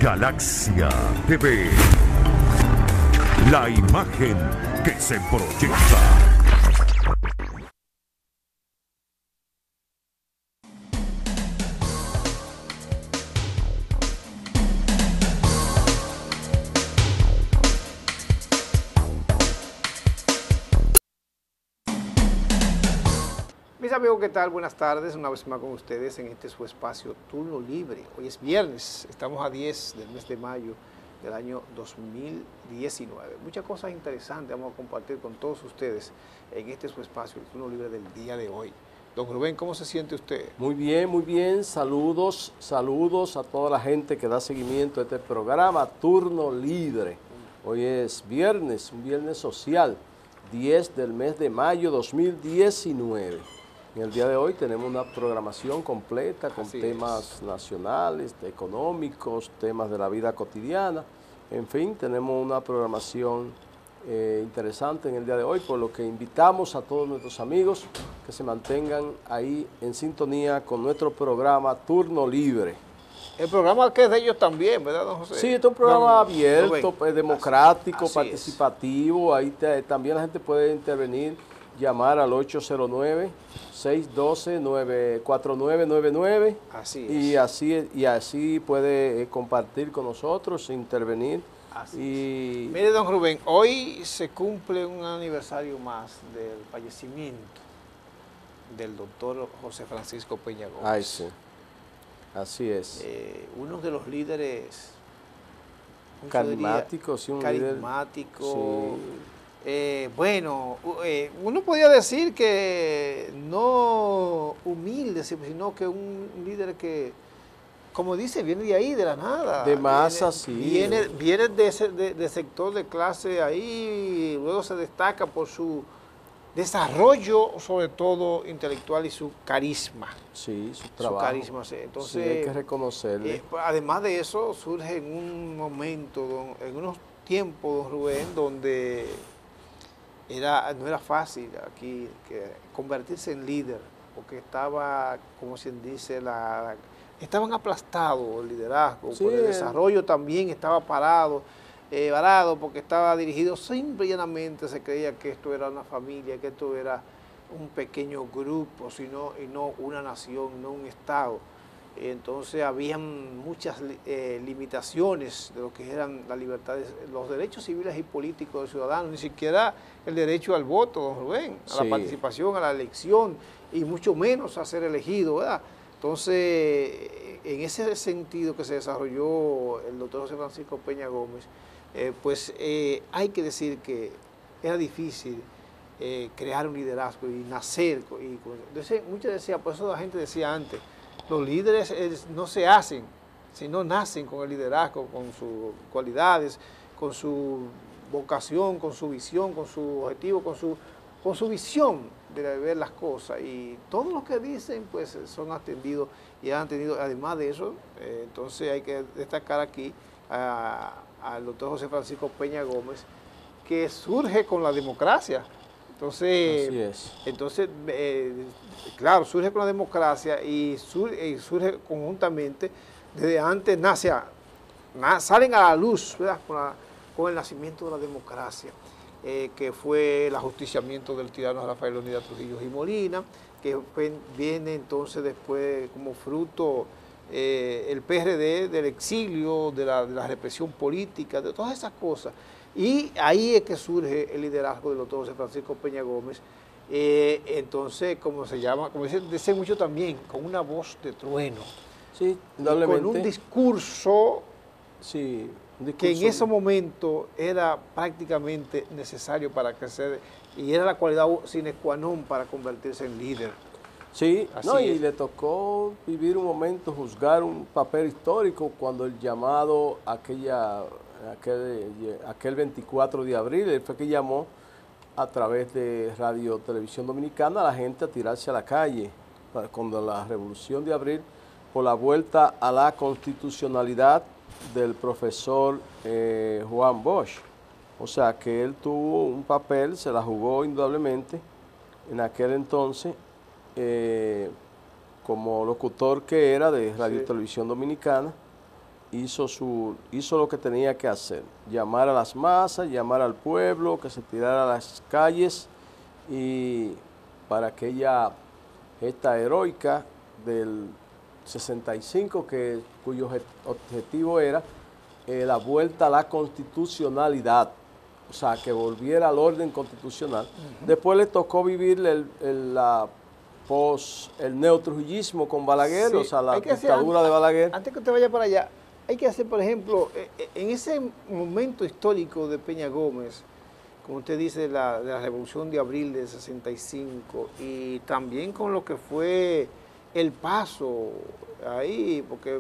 Galaxia TV, la imagen que se proyecta. Mis amigos, ¿qué tal? Buenas tardes, una vez más con ustedes en este su espacio Turno Libre. Hoy es viernes, estamos a 10 del mes de mayo del año 2019. Muchas cosas interesantes vamos a compartir con todos ustedes en este su espacio, el Turno Libre del día de hoy. Don Rubén, ¿cómo se siente usted? Muy bien, saludos a toda la gente que da seguimiento a este programa Turno Libre. Hoy es viernes, un viernes social, 10 del mes de mayo 2019. En el día de hoy tenemos una programación completa con temas nacionales, económicos, temas de la vida cotidiana. En fin, tenemos una programación interesante en el día de hoy, por lo que invitamos a todos nuestros amigos que se mantengan ahí en sintonía con nuestro programa Turno Libre. El programa que es de ellos también, ¿verdad, don José? Sí, este es un programa abierto, democrático, así participativo. Ahí también la gente puede intervenir, llamar al 809-612-4999. Así es. Y así puede compartir con nosotros, intervenir. Mire, don Rubén, hoy se cumple un aniversario más del fallecimiento del doctor José Francisco Peña Gómez. Ay, sí. Así es. Uno de los líderes carismáticos, carismático. Sí. Bueno, uno podría decir que no humilde, sino que un líder que, como dice, viene de ahí, de la nada. De masa, sí. Viene de sector de clase ahí, y luego se destaca por su desarrollo, sobre todo intelectual, y su carisma. Sí, su trabajo. Su carisma, sí. Entonces, sí, hay que reconocerle. Además de eso, surge en un momento, en unos tiempos, don Rubén, donde no era fácil aquí convertirse en líder, porque estaba, como se dice, estaban aplastados el liderazgo, sí, por el desarrollo también estaba varado, porque estaba dirigido simple y llanamente, se creía que esto era una familia, que esto era un pequeño grupo, y no una nación, no un Estado. Entonces habían muchas limitaciones de lo que eran las libertades, los derechos civiles y políticos del ciudadano, ni siquiera el derecho al voto, don Rubén, a la participación, a la elección, y mucho menos a ser elegido, ¿verdad? Entonces, en ese sentido que se desarrolló el doctor José Francisco Peña Gómez, hay que decir que era difícil crear un liderazgo y nacer. Muchos decían, por eso la gente decía antes, los líderes no se hacen, sino nacen con el liderazgo, con sus cualidades, con su vocación, con su visión, con su objetivo, con su visión de ver las cosas. Y todos los que dicen, pues, son atendidos y han tenido, además de eso, entonces hay que destacar aquí al doctor José Francisco Peña Gómez, que surge con la democracia. Entonces, claro, surge con la democracia y surge conjuntamente, desde antes salen a la luz, ¿verdad? Con el nacimiento de la democracia, que fue el ajusticiamiento del tirano Rafael Leónidas Trujillo y Molina, que viene entonces después como fruto el PRD del exilio, de la represión política, de todas esas cosas. Y ahí es que surge el liderazgo del doctor José Francisco Peña Gómez, entonces, como dicen mucho también, con una voz de trueno, sí, con un discurso, que en ese momento era prácticamente necesario para crecer, y era la cualidad sine qua non para convertirse en líder. Sí, y le tocó vivir un momento, juzgar un papel histórico cuando el llamado aquel 24 de abril, él fue que llamó a través de Radio Televisión Dominicana a la gente a tirarse a la calle cuando la Revolución de Abril, por la vuelta a la constitucionalidad del profesor Juan Bosch. O sea que él tuvo un papel, se la jugó indudablemente en aquel entonces, como locutor que era de Radio Televisión Dominicana, hizo lo que tenía que hacer, llamar a las masas, llamar al pueblo, que se tirara a las calles y para aquella gesta heroica del 65, cuyo objetivo era la vuelta a la constitucionalidad, o sea, que volviera al orden constitucional. Después le tocó vivir el neotrujillismo con Balaguer, Sí, o sea, la hay que hacer, dictadura de Balaguer. Antes que usted vaya para allá, hay que hacer, por ejemplo, en ese momento histórico de Peña Gómez, como usted dice, de la Revolución de Abril del 65, y también con lo que fue el paso ahí, porque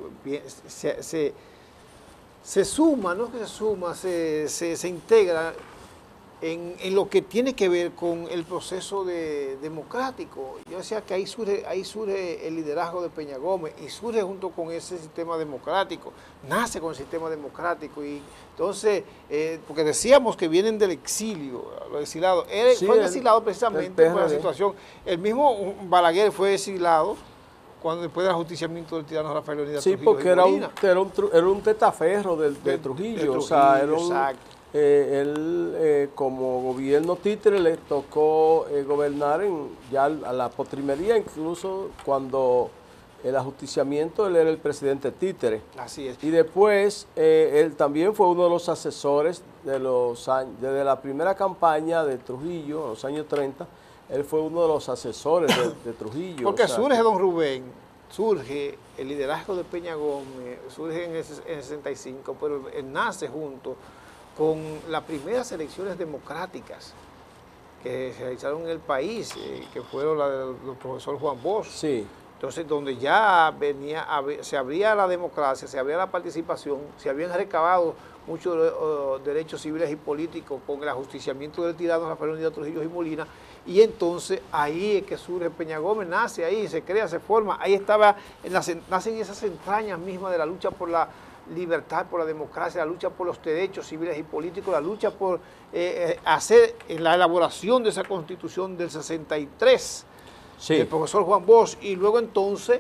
se suma, no es que se suma, se integra en lo que tiene que ver con el proceso democrático. Yo decía que ahí surge el liderazgo de Peña Gómez y surge junto con ese sistema democrático, nace con el sistema democrático y entonces, porque decíamos que vienen del exilio, los exilados. Él fue exilado precisamente por la situación. El mismo Balaguer fue exilado cuando después del ajusticiamiento del tirano Rafael Leónidas Sí, Trujillo porque era un tetaferro de Trujillo, o sea, era él como gobierno títere le tocó gobernar ya a la postrimería, incluso cuando el ajusticiamiento él era el presidente títere. Así es. Y después él también fue uno de los asesores de los años, desde la primera campaña de Trujillo, en los años 30, él fue uno de los asesores de Trujillo. Porque o sea, surge don Rubén, surge el liderazgo de Peña Gómez, surge en el 65, pero él nace junto con las primeras elecciones democráticas que se realizaron en el país, que fueron las del profesor Juan Bosch. Sí. Entonces, donde ya se abría la democracia, se abría la participación, se habían recabado muchos derechos civiles y políticos con el ajusticiamiento del tirano Rafael Leónidas Trujillo y Molina, y entonces ahí es que surge Peña Gómez, nace ahí, se crea, se forma, ahí nacen esas entrañas mismas de la lucha por la libertad, por la democracia, la lucha por los derechos civiles y políticos, la lucha por hacer la elaboración de esa constitución del 63, Sí. del profesor Juan Bosch, y luego entonces,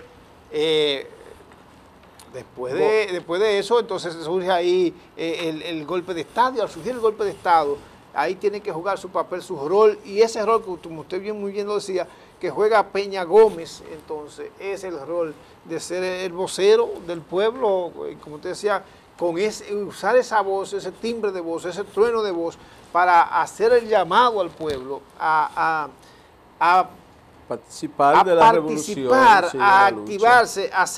después de eso, entonces surge ahí el golpe de Estado, y al surgir el golpe de Estado, ahí tiene que jugar su papel, su rol, y ese rol, como usted muy bien lo decía, que juega Peña Gómez, entonces, es el rol de ser el vocero del pueblo, como usted decía, usar esa voz, ese timbre de voz, ese trueno de voz, para hacer el llamado al pueblo a participar de la revolución, sí, a activarse, a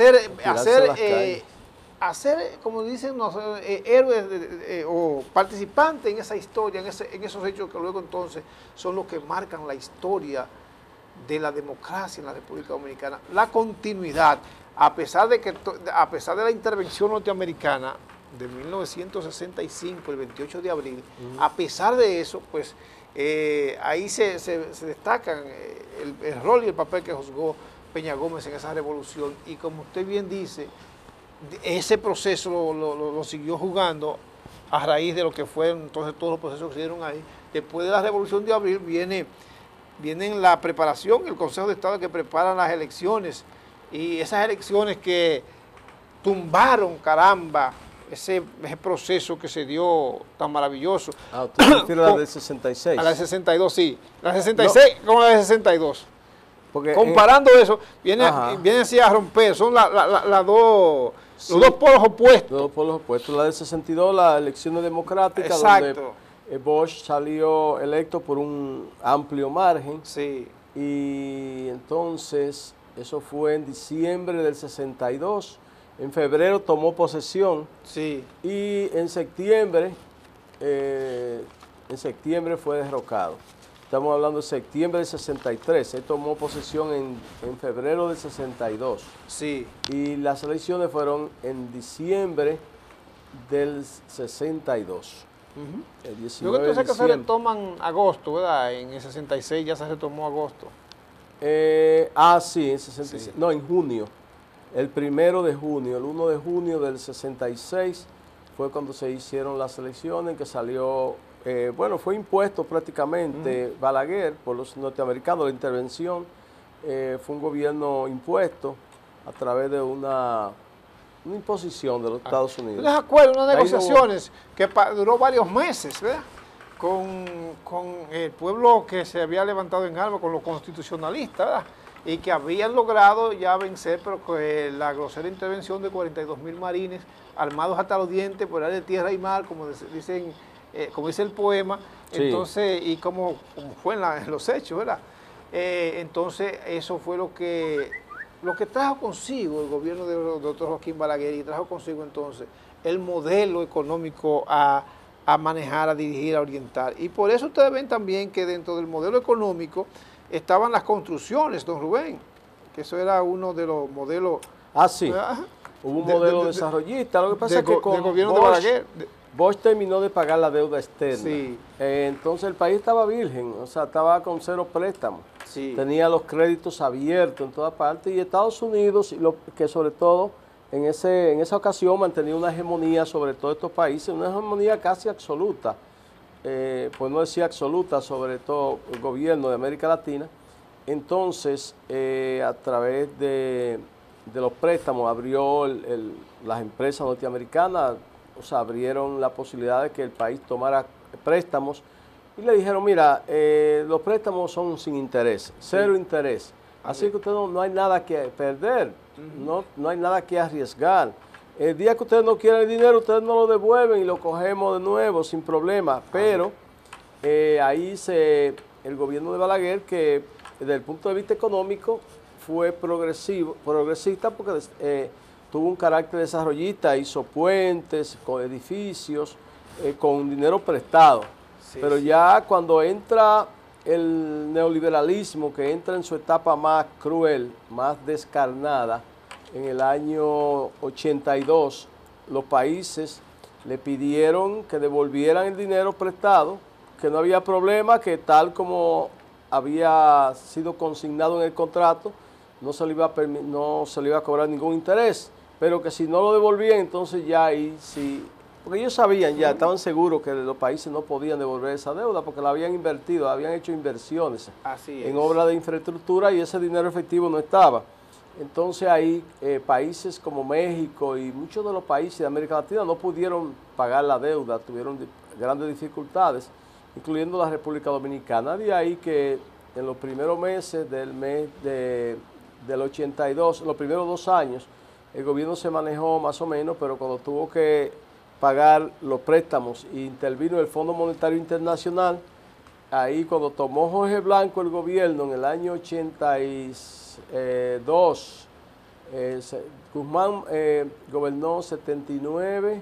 hacer, como dicen los héroes o participantes en esa historia, en esos hechos que luego entonces son los que marcan la historia de la democracia en la República Dominicana. La continuidad, a pesar de la intervención norteamericana de 1965, el 28 de abril, a pesar de eso, pues ahí se destacan el rol y el papel que jugó Peña Gómez en esa revolución, y como usted bien dice, ese proceso lo siguió jugando a raíz de lo que fueron entonces todos los procesos que se dieron ahí. Después de la Revolución de Abril viene la preparación, el Consejo de Estado que prepara las elecciones, y esas elecciones que tumbaron, caramba, ese proceso que se dio tan maravilloso. Ah, ¿usted se refiere a la del 66? A la de 62, sí. La de 66 no, con la de 62. Porque, comparando eso, viene así a romper, son los dos polos opuestos. Los dos polos opuestos. La del 62, las elecciones democráticas, exacto, donde Bosch salió electo por un amplio margen. Sí. Y entonces, eso fue en diciembre del 62. En febrero tomó posesión. Sí. Y en septiembre fue derrocado. Estamos hablando de septiembre del 63. Él tomó posesión en febrero del 62. Sí. Y las elecciones fueron en diciembre del 62. El 19 Luego entonces de que se diciembre. retoman agosto, ¿verdad? En el 66 ya se retomó agosto. Sí, en 66. Sí. No, en junio. El 1 de junio, el 1 de junio del 66 fue cuando se hicieron las elecciones, que salió, fue impuesto prácticamente Balaguer por los norteamericanos. La intervención fue un gobierno impuesto a través de una una imposición de los Estados Unidos. ¿No les acuerdo? Unas Ahí no- negociaciones que duró varios meses, ¿verdad? Con el pueblo que se había levantado en armas, con los constitucionalistas, ¿verdad? Y que habían logrado ya vencer, pero que la grosera intervención de 42.000 marines armados hasta los dientes por área de tierra y mar, como dicen, como dice el poema, Sí. entonces, y como fue en los hechos, ¿verdad? Entonces, eso fue lo que trajo consigo el gobierno del doctor Joaquín Balaguer, y trajo consigo entonces el modelo económico a manejar, a dirigir, a orientar. Y por eso ustedes ven también que dentro del modelo económico estaban las construcciones, don Rubén, que eso era uno de los modelos. Ah, sí. Ajá. Hubo un modelo desarrollista. Lo que pasa es que con del gobierno de Bosch, Balaguer. Bosch terminó de pagar la deuda externa. Sí. Entonces el país estaba virgen, o sea, estaba con 0 préstamos. Sí. Tenía los créditos abiertos en toda parte, y Estados Unidos, que sobre todo en esa ocasión mantenía una hegemonía sobre todos estos países, una hegemonía casi absoluta, pues no decía absoluta, sobre todo el gobierno de América Latina. Entonces, a través de los préstamos abrió las empresas norteamericanas, o sea, abrieron la posibilidad de que el país tomara préstamos, y le dijeron, mira, los préstamos son sin interés, 0 interés. Así que usted no hay nada que perder, no hay nada que arriesgar. El día que ustedes no quieran el dinero, ustedes no lo devuelven y lo cogemos de nuevo sin problema. Pero ahí el gobierno de Balaguer, que desde el punto de vista económico fue progresista, porque tuvo un carácter desarrollista, hizo puentes, con edificios, con dinero prestado. Sí, pero sí. ya cuando entra el neoliberalismo, que entra en su etapa más cruel, más descarnada, en el año 82, los países le pidieron que devolvieran el dinero prestado, que no había problema, que tal como había sido consignado en el contrato, no se le iba a cobrar ningún interés, pero que si no lo devolvían, entonces ya ahí sí, porque ellos sabían ya, estaban seguros que los países no podían devolver esa deuda porque la habían invertido, habían hecho inversiones Así en es. obras de infraestructura, y ese dinero efectivo no estaba. Entonces ahí países como México y muchos de los países de América Latina no pudieron pagar la deuda, tuvieron grandes dificultades, incluyendo la República Dominicana. De ahí que en los primeros meses del 82, los primeros 2 años, el gobierno se manejó más o menos, pero cuando tuvo que pagar los préstamos e intervino el Fondo Monetario Internacional, ahí cuando tomó Jorge Blanco el gobierno en el año 82, Guzmán gobernó 79,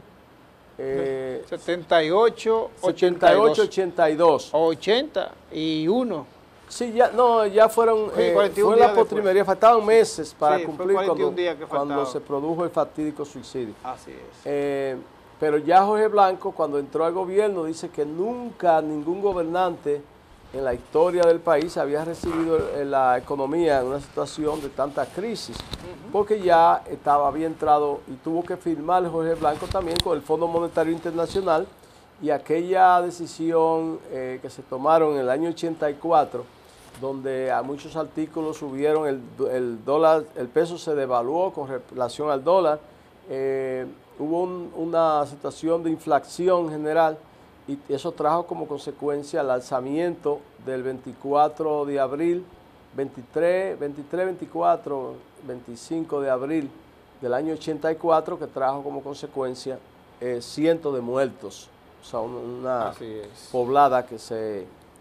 78, 88, 82. 81. Sí, ya fueron, Sí, 41 fue la días postrimería, faltaban meses para Sí, fue cumplir 41 días que cuando faltaban. se produjo el fatídico suicidio. Así es. Pero ya Jorge Blanco, cuando entró al gobierno, dice que nunca ningún gobernante en la historia del país había recibido la economía en una situación de tanta crisis, porque ya había entrado y tuvo que firmar Jorge Blanco también con el Fondo Monetario Internacional, y aquella decisión que se tomaron en el año 84, donde a muchos artículos subieron el dólar, el peso se devaluó con relación al dólar, hubo una situación de inflación general, y eso trajo como consecuencia el alzamiento del 24 de abril, 23, 24, 25 de abril del año 84, que trajo como consecuencia cientos de muertos, o sea, una Así es. poblada que se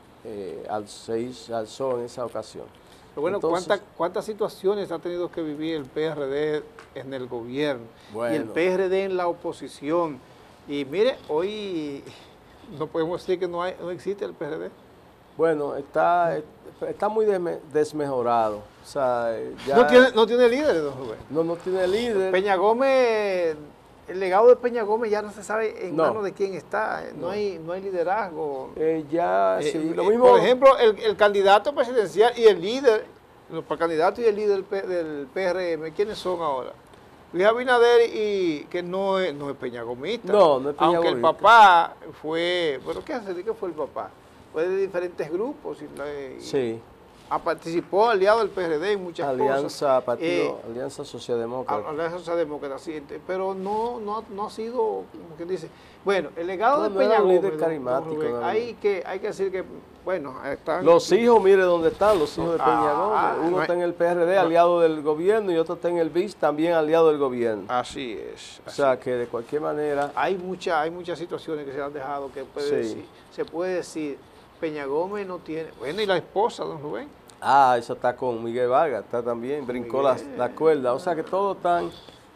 alzó en esa ocasión. Pero bueno, Entonces, ¿cuántas situaciones ha tenido que vivir el PRD en el gobierno y el Bueno. PRD en la oposición? Y mire, hoy no podemos decir que no existe el PRD. Bueno, está muy desmejorado. O sea, ya No tiene líderes, don Rubén. no tiene líder. Peña Gómez, el legado de Peña Gómez ya no se sabe en No. manos de quién está. No hay liderazgo. Sí, lo mismo. Por ejemplo, el candidato presidencial y el líder, el candidato y el líder del PRM, ¿quiénes son ahora? Luis Abinader, y que no es peñagomista. No es Aunque el peñagomista. papá fue, bueno, ¿qué fue el papá? Fue de diferentes grupos. Sí. participó aliado del PRD en muchas Alianza, cosas. Alianza Socialdemócrata. Alianza Socialdemócrata, sí, pero no ha sido, como que dice. Bueno, el legado de No Peña era un Gómez, líder carismático, Rubén, no. hay que decir que, bueno, están... Los hijos, mire dónde están los hijos de Peña Gómez. Uno no está en el PRD, aliado del gobierno, y otro está en el BIS, también aliado del gobierno. Así es. O sea, que de cualquier manera... Hay muchas situaciones que se han dejado que se puede decir, Peña Gómez no tiene... Bueno, y la esposa, don Rubén. Esa está con Miguel Vargas, está también, brincó la cuerda. O sea, que todos están...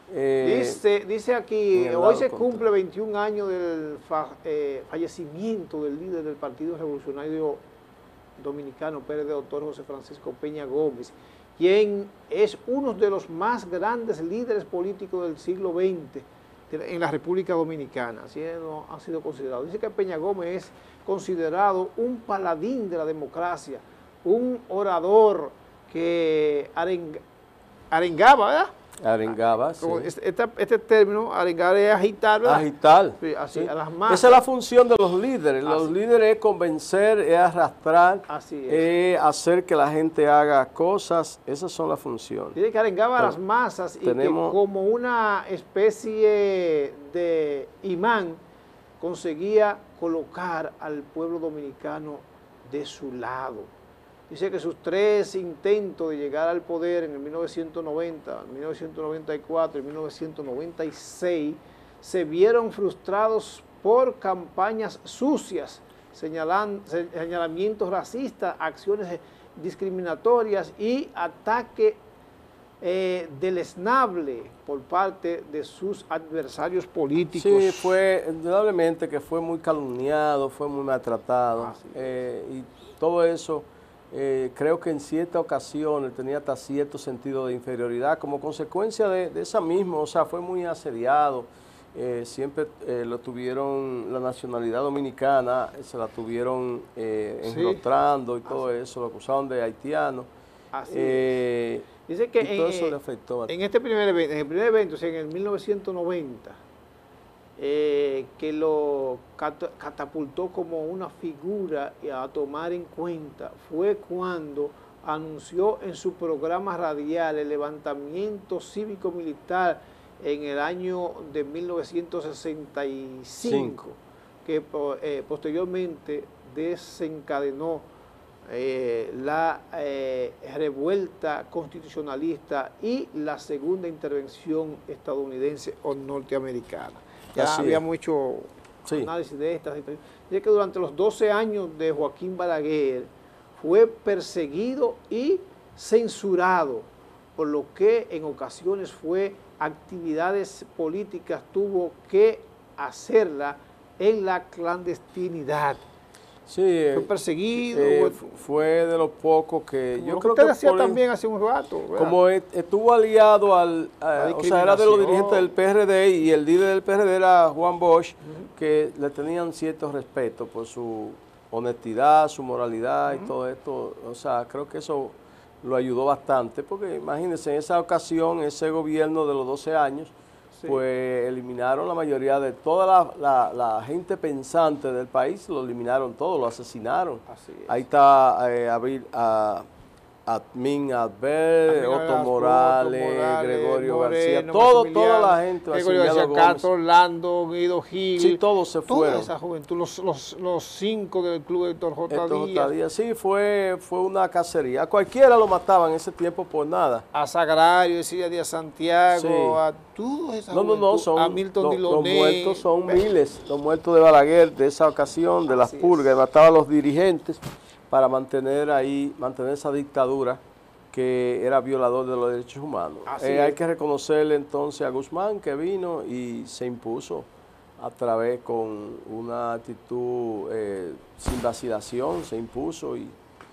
Dice aquí, hoy se cumple 21 años del fallecimiento del líder del Partido Revolucionario Dominicano, PRD, doctor José Francisco Peña Gómez, quien es uno de los más grandes líderes políticos del siglo XX en la República Dominicana. Así ha sido considerado. Dice que Peña Gómez es considerado un paladín de la democracia, un orador que arengaba, ¿verdad? Arengaba, sí. Este término, arengar, es agitar, ¿verdad? Agitar. Sí, así, Sí. a las masas. Esa es la función de los líderes. Los líderes es convencer, es arrastrar, Así es. Hacer que la gente haga cosas. Esas son las funciones. Tiene que arengaba a las masas y que como una especie de imán conseguía colocar al pueblo dominicano de su lado. Dice que sus 3 intentos de llegar al poder en el 1990, 1994 y 1996 se vieron frustrados por campañas sucias, señalamientos racistas, acciones discriminatorias y ataque deleznable por parte de sus adversarios políticos. Sí, fue indudablemente que fue muy calumniado, fue muy maltratado y todo eso. Creo que en ciertas ocasiones tenía hasta cierto sentido de inferioridad como consecuencia de esa misma, o sea, fue muy asediado, siempre lo tuvieron, la nacionalidad dominicana, se la tuvieron enrostrando y todo eso, lo acusaron de haitiano. Dice que todo eso le afectó bastante. en el primer evento, o sea, en el 1990, que lo catapultó como una figura a tomar en cuenta, fue cuando anunció en su programa radial el levantamiento cívico-militar en el año de 1965, que posteriormente desencadenó la revuelta constitucionalista y la segunda intervención estadounidense o norteamericana. Ya habíamos hecho análisis de estas situaciones. Dice que durante los 12 años de Joaquín Balaguer fue perseguido y censurado, por lo que en ocasiones actividades políticas tuvo que hacerla en la clandestinidad. Sí, fue perseguido. Fue de los pocos que yo creo que usted que decía también hace un rato, ¿verdad? Como estuvo aliado o sea, era de los dirigentes del PRD y el líder del PRD era Juan Bosch, que le tenían cierto respeto por su honestidad, su moralidad y todo esto. O sea, creo que eso lo ayudó bastante, porque imagínense, en esa ocasión, ese gobierno de los 12 años, pues eliminaron la mayoría de toda la gente pensante del país, lo eliminaron todo, lo asesinaron. Ahí está Admin Albert, Otto Morales, Gregorio García, toda la gente. Gregorio García, Castro, Orlando, Guido Gil. Sí, todos se fueron. Toda esa juventud, los 5 del club de Héctor J. Díaz. Sí, fue una cacería. A cualquiera lo mataban en ese tiempo por nada. A Sagrario, decía Díaz Santiago, a todos esa juventud, a Milton Diloné. Los muertos son miles, los muertos de Balaguer, de esa ocasión, de las purgas, mataban a los dirigentes para mantener esa dictadura que era violador de los derechos humanos. Hay que reconocerle entonces a Guzmán, que vino y se impuso a través con una actitud sin vacilación, se impuso y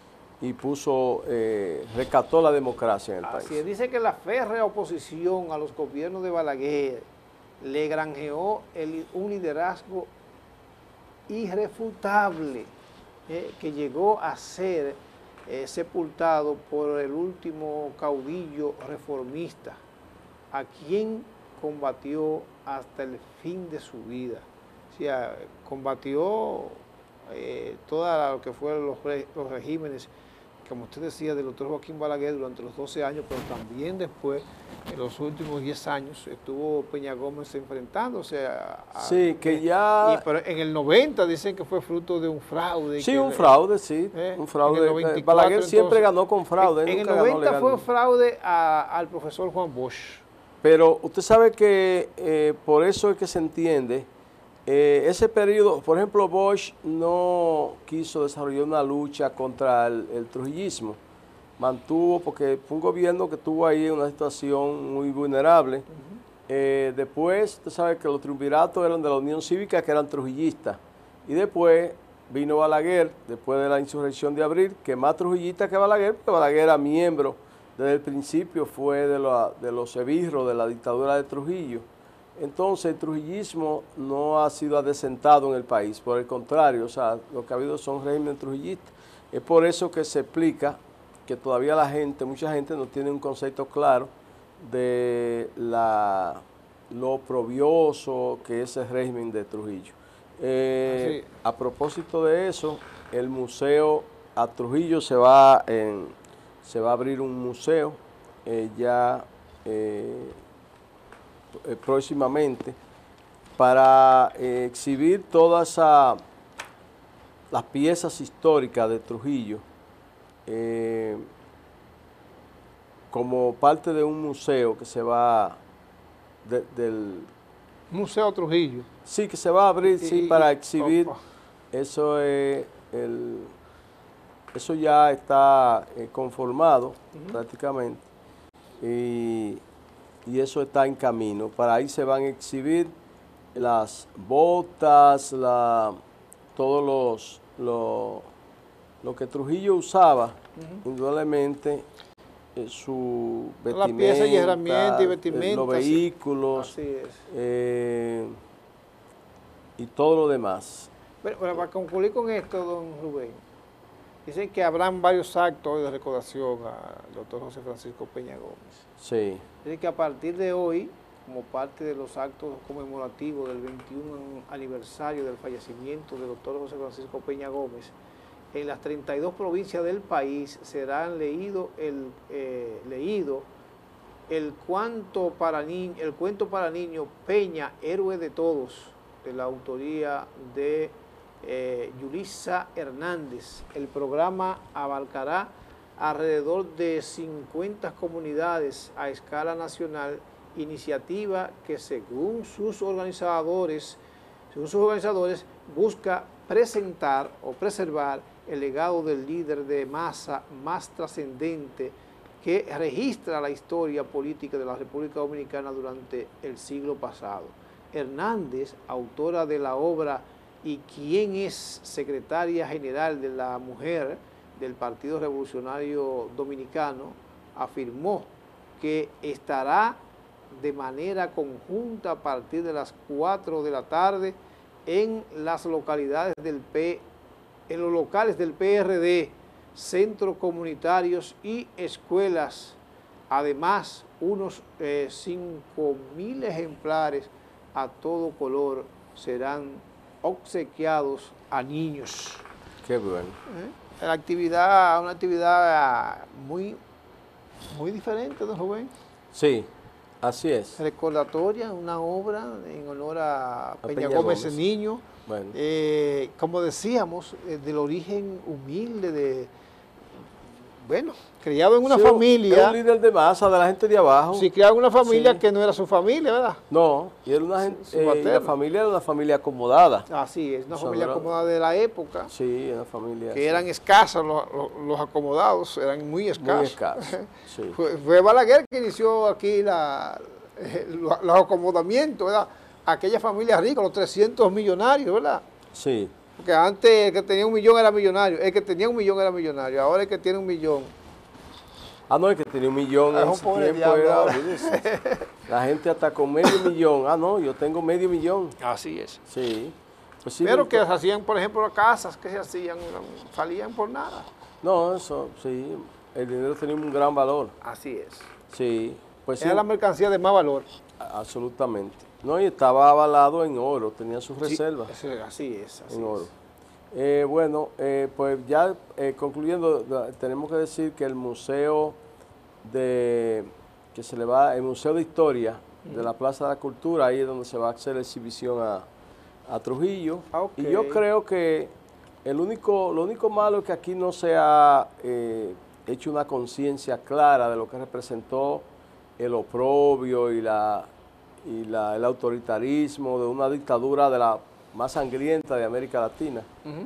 rescató la democracia en el país. Dice que la férrea oposición a los gobiernos de Balaguer le granjeó un liderazgo irrefutable, que llegó a ser sepultado por el último caudillo reformista, a quien combatió hasta el fin de su vida. O sea, combatió todo lo que fueron los regímenes como usted decía, del doctor Joaquín Balaguer durante los 12 años, pero también después, en los últimos 10 años, estuvo Peña Gómez enfrentándose a... Sí, que ya... pero en el 90 dicen que fue fruto de un fraude. Sí, un fraude, sí. Un fraude. En el 94, Balaguer siempre entonces, ganó con fraude. En el nunca ganó 90 fue legalmente. fraude al profesor Juan Bosch. Pero usted sabe que por eso es que se entiende, ese periodo, por ejemplo, Bosch no quiso desarrollar una lucha contra el trujillismo, mantuvo, porque fue un gobierno que estuvo ahí en una situación muy vulnerable. Después, usted sabe que los triunviratos eran de la Unión Cívica, que eran trujillistas, y después vino Balaguer, después de la insurrección de abril, que es más trujillista que Balaguer, porque Balaguer era miembro desde el principio, fue de los esbirros de la dictadura de Trujillo. Entonces el trujillismo no ha sido adesentado en el país, por el contrario, o sea, lo que ha habido son regímenes trujillistas. Es por eso que se explica que todavía mucha gente no tiene un concepto claro de lo oprobioso que es el régimen de Trujillo. A propósito de eso, el museo a Trujillo se va a abrir un museo próximamente para exhibir todas las piezas históricas de Trujillo como parte de un museo que se va del... Museo Trujillo. Sí, que se va a abrir, sí, para exhibir. Eso ya está conformado prácticamente y eso está en camino. Para ahí se van a exhibir las botas, todo lo que Trujillo usaba, indudablemente, su vestimenta, las piezas y herramientas y vestimentas, los vehículos, así es. Y todo lo demás. Pero para concluir con esto, don Rubén, dicen que habrán varios actos de recordación al doctor José Francisco Peña Gómez. Sí. Dicen que a partir de hoy, como parte de los actos conmemorativos del 21 aniversario del fallecimiento del doctor José Francisco Peña Gómez, en las 32 provincias del país serán leído el cuento para niños Peña, héroe de todos, de la autoría de Yulisa Hernández. El programa abarcará alrededor de 50 comunidades a escala nacional, iniciativa que según sus organizadores busca presentar o preservar el legado del líder de masa más trascendente que registra la historia política de la República Dominicana durante el siglo pasado. Hernández, autora de la obra y quien es secretaria general de la mujer del Partido Revolucionario Dominicano, afirmó que estará de manera conjunta a partir de las 4 de la tarde en las localidades en los locales del PRD, centros comunitarios y escuelas. Además, unos 5.000 ejemplares a todo color serán obsequiados a niños. Qué bueno. Una actividad muy diferente, don Rubén. Sí, así es. Recordatoria, una obra en honor a Peña Gómez, el niño. Bueno. Como decíamos, del origen humilde, criado en una familia. Era un líder de masa, de la gente de abajo. Sí, criado en una familia que no era su familia, ¿verdad? No, y era una la familia era una familia acomodada. Así es, una familia acomodada de la época. Sí, una familia. Que eran escasos los acomodados, eran muy escasos. Muy escasos, sí. Fue Balaguer que inició aquí los acomodamientos, ¿verdad? Aquella familia rica, los 300 millonarios, ¿verdad? Sí. Porque antes el que tenía 1 millón era millonario, el que tenía 1 millón era millonario, ahora el que tiene 1 millón. No, el que tenía 1 millón en ese tiempo era, la gente hasta con medio millón. No, yo tengo medio millón. Así es. Sí. Pues sí, pero que se hacían, por ejemplo, casas que se hacían, salían por nada. No, eso, sí, el dinero tenía un gran valor. Así es. Sí. Pues era sí, la mercancía de más valor. Absolutamente. No, y estaba avalado en oro, tenía sus reservas. Así es. En oro. Pues ya concluyendo, tenemos que decir que el museo el Museo de Historia de la Plaza de la Cultura, ahí es donde se va a hacer la exhibición a Trujillo. Ok. Y yo creo que lo único malo es que aquí no se ha hecho una conciencia clara de lo que representó el oprobio y el autoritarismo de una dictadura de la más sangrienta de América Latina.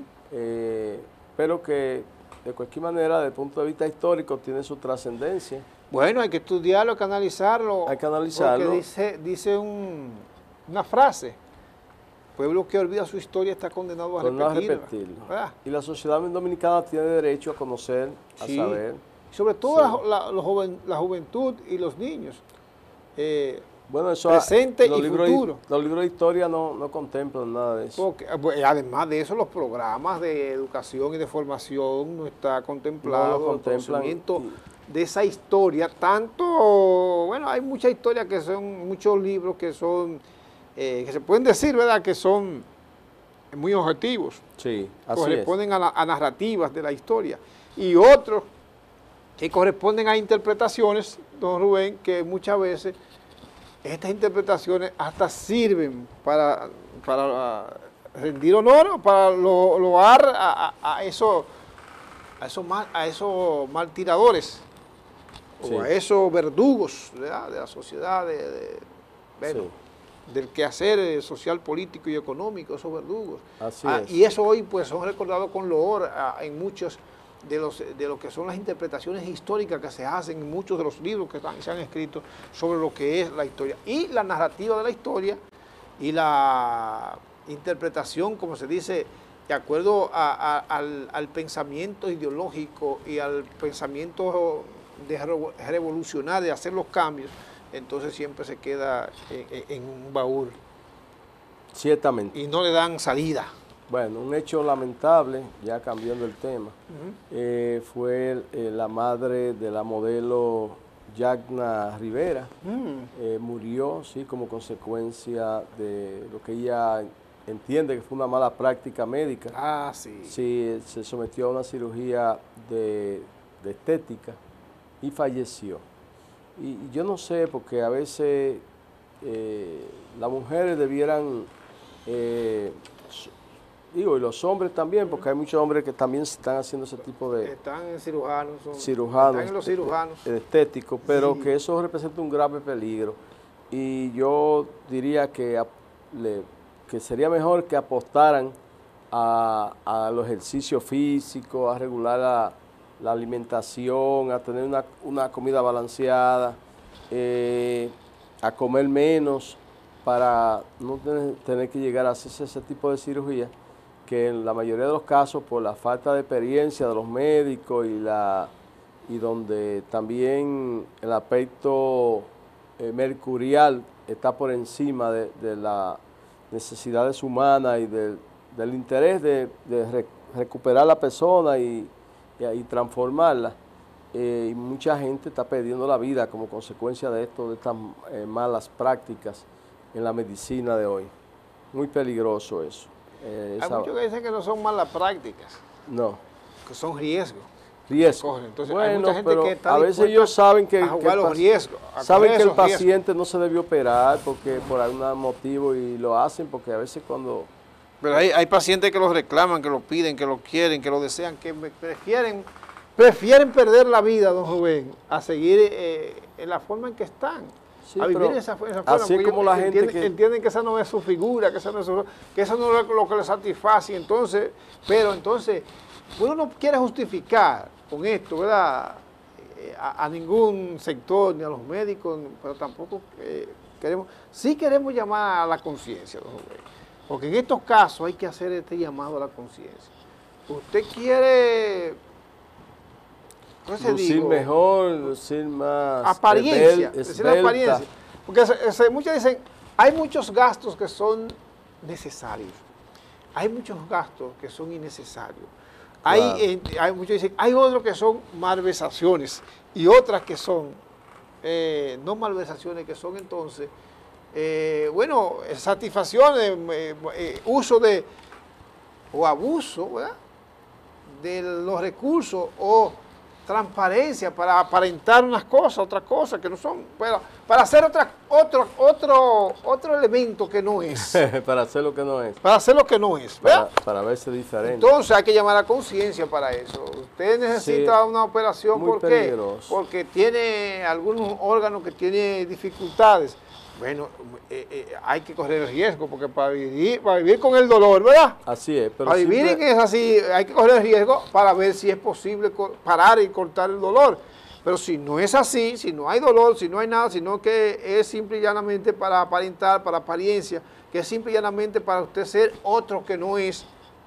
Pero que de cualquier manera, desde el punto de vista histórico, tiene su trascendencia. Bueno, hay que estudiarlo, hay que analizarlo. Hay que analizarlo. Porque dice una frase: pueblo que olvida su historia está condenado a repetirlo. ¿Verdad? Y la sociedad dominicana tiene derecho a conocer, a saber. Sobre todo la juventud y los niños. Bueno, eso presente y futuro. Los libros de historia no contemplan nada de eso. Porque, además de eso, los programas de educación y de formación no está contemplado. No lo contemplan. El conocimiento de esa historia, hay muchas historias que son, muchos libros que son, que se pueden decir, ¿verdad?, que son muy objetivos. Sí, así corresponden a narrativas de la historia. Y otros que corresponden a interpretaciones, don Rubén, que muchas veces estas interpretaciones hasta sirven para rendir honor o para loar a esos mal tiradores, sí, o a esos verdugos, ¿verdad?, de la sociedad, del quehacer social, político y económico, esos verdugos. Así es. Y eso hoy pues son recordados con loor en muchos de lo que son las interpretaciones históricas que se hacen en muchos de los libros que se han escrito sobre lo que es la historia. Y la narrativa de la historia y la interpretación, como se dice, de acuerdo al pensamiento ideológico y al pensamiento de revolucionar, de hacer los cambios, entonces siempre se queda en un baúl. Ciertamente. Y no le dan salida. Bueno, un hecho lamentable, ya cambiando el tema, fue la madre de la modelo Yagna Rivera. Murió, sí, como consecuencia de lo que ella entiende que fue una mala práctica médica. Ah, sí. Sí, se sometió a una cirugía de estética y falleció. Y yo no sé, porque a veces las mujeres debieran... y los hombres también, porque hay muchos hombres que también están haciendo ese tipo de... Están cirujanos. Están en los cirujanos. Estéticos, pero sí, que eso representa un grave peligro. Y yo diría que sería mejor que apostaran a los ejercicios físicos, a regular la alimentación, a tener una comida balanceada, a comer menos, para no tener que llegar a hacer ese tipo de cirugía, que en la mayoría de los casos, por la falta de experiencia de los médicos y donde también el aspecto mercurial está por encima de las necesidades humanas y del interés de recuperar la persona y transformarla. Y mucha gente está perdiendo la vida como consecuencia de estas malas prácticas en la medicina de hoy. Muy peligroso eso. Hay muchos que dicen que no son malas prácticas. No. Que son riesgos. Riesgos. Entonces, bueno, hay mucha gente pero que está a veces ellos saben que los riesgos. Saben que el paciente no se debió operar porque por algún motivo y lo hacen porque a veces cuando... Pero hay pacientes que los reclaman, que lo piden, que lo quieren, que lo desean, que prefieren perder la vida, don Rubén, a seguir en la forma en que están. Sí, a vivir esa forma. Así es como la gente entienden que esa no es su figura, que eso no es lo que les satisface. Entonces, uno no quiere justificar con esto, ¿verdad?, a ningún sector, ni a los médicos, pero tampoco queremos llamar a la conciencia, don Rubén, porque en estos casos hay que hacer este llamado a la conciencia. Usted quiere... lucir mejor, lucir más apariencia, esbelta. Porque muchos dicen, hay muchos gastos que son necesarios, hay muchos gastos que son innecesarios, claro. Muchos dicen, hay otros que son malversaciones y otras que son no malversaciones, que son entonces, satisfacciones, uso de o abuso, ¿verdad?, de los recursos o transparencia para aparentar unas cosas, otras cosas que no son, para hacer otro elemento que no es. Para hacer lo que no es. Para hacer lo que no es, ¿verdad? Para verse diferente. Entonces hay que llamar a conciencia para eso. Usted necesita una operación, ¿por qué? Porque tiene algunos órganos que tienen dificultades. Bueno, hay que correr el riesgo, porque para vivir con el dolor, ¿verdad? Así es. Pero para vivir es así, hay que correr el riesgo para ver si es posible parar y cortar el dolor. Pero si no es así, si no hay dolor, si no hay nada, sino que es simple y llanamente para aparentar, para apariencia, que es simple y llanamente para usted ser otro que no es,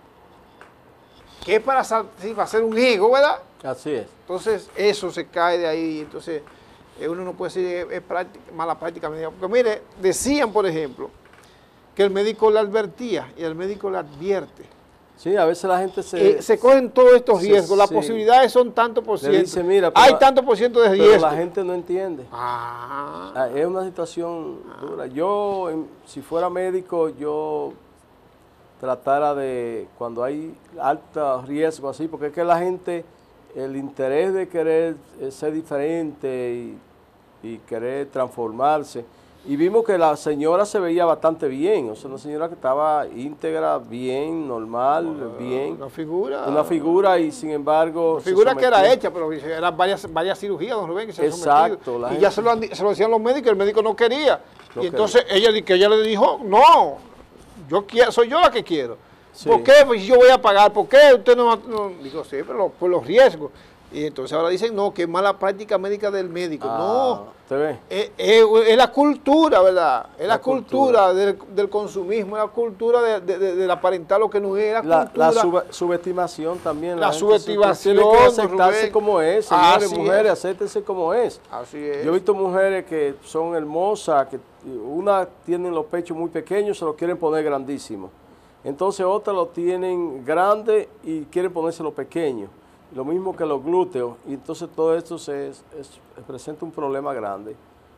que es para satisfacer un ego, ¿verdad? Así es. Entonces eso se cae de ahí, entonces uno no puede decir es mala práctica médica. Porque mire, decían, por ejemplo, que el médico le advertía y el médico le advierte. Sí, a veces la gente se cogen todos estos riesgos, las posibilidades son tanto por ciento. Dice, mira, hay tanto por ciento de riesgo. Pero la gente no entiende. Es una situación dura. Yo, si fuera médico, yo tratara de, cuando hay alto riesgo así, porque es que la gente, el interés de querer ser diferente y querer transformarse, y vimos que la señora se veía bastante bien, o sea, una señora que estaba íntegra, bien, normal, bien. Una figura y sin embargo... Una figura que era hecha, pero eran varias cirugías, don Rubén, que se han sometido. Y ya se lo decían los médicos, el médico no quería. Y entonces ella le dijo, no, soy yo la que quiero. Sí. ¿Por qué? Pues yo voy a pagar. ¿Por qué? Usted no digo, sí, pero por los riesgos. Y entonces ahora dicen, no, que es mala práctica médica del médico. No, ¿te ves? Es la cultura, ¿verdad? Es la cultura del consumismo, es la cultura de aparentar lo que no es. La subestimación también. La subestimación. Tiene que aceptarse como es, señores, mujeres, acéptense como es. Así es. Yo he visto mujeres que son hermosas, que una tienen los pechos muy pequeños, se los quieren poner grandísimos. Entonces otras lo tienen grande y quieren ponérselo pequeño. Lo mismo que los glúteos, y entonces todo esto presenta un problema grande.